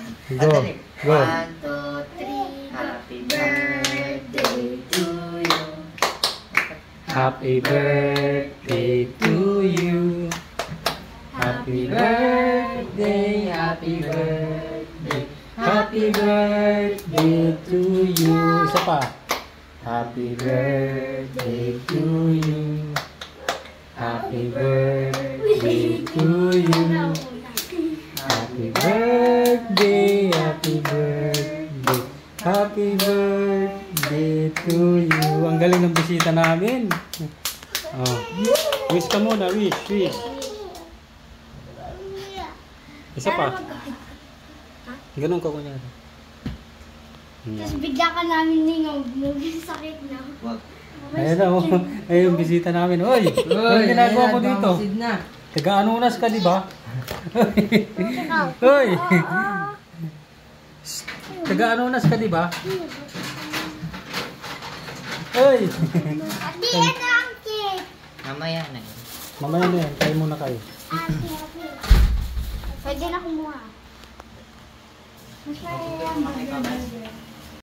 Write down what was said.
Go. Go. 1, 2, 3. Happy birthday to you. Happy birthday to you. Happy birthday, happy birthday. Happy birthday to you. Isa pa. Happy birthday to you. Happy birthday to you. Happy birthday, happy birthday. Happy birthday to you. Ang galing ng bisita namin. Oh. Wish ka muna, wish, wish. Isa pa. Ganun ka kunyari. Tapos bigla ka namin ningog. Sakit na. Ayun na, oh. Ayun yung bisita namin. Oy! Ano ginagawa mo dito? Taga-anunas ka, di ba? Oy! Taga-anunas ka, di ba? Oy! Ate, ano ang cake? Mamaya na. Mamaya na yan. Kain muna kayo. Ate. Pwede na kumuha. Masaya yan.